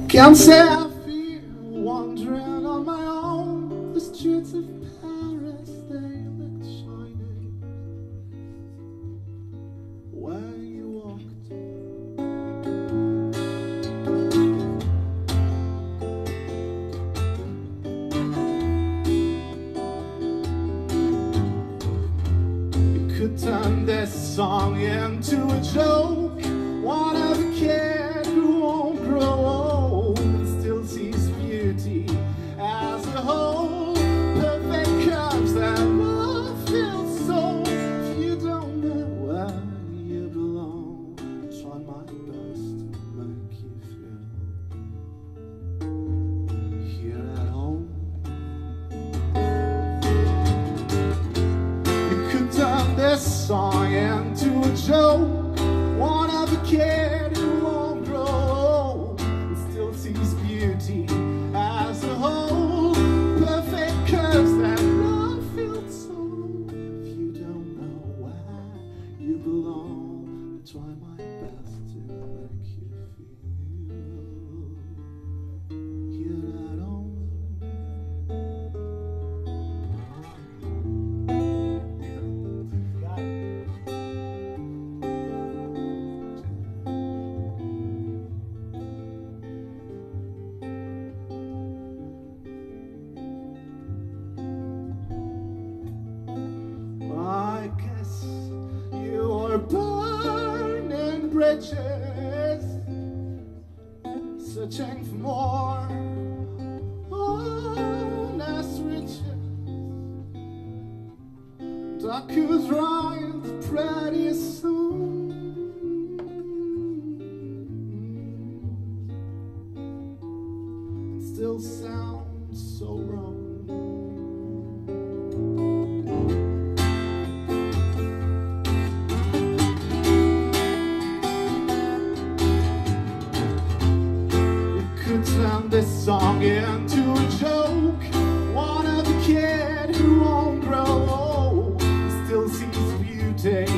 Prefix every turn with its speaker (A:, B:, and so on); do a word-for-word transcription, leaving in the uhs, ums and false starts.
A: Can't say I feel wandering on my own. The streets of Paris, they look shiny where you walked. You could turn this song into a joke. One of a kid who won't grow old and still sees beauty as a whole. Perfect curves that love feels so. If you don't know where you belong, I try my best to make you feel here at home. You could turn this song into a joke. One of a kid who won't grow old and still sees beauty as a whole. Perfect curves that love feels so. If you don't know where you belong, I try my best to make you feel here at home. I guess you're burning bridges, searching for more honest riches. Dark who's right, the prettiest song, and still sounds so wrong. Turn this song into a joke. One of a kid who won't grow old, still sees beauty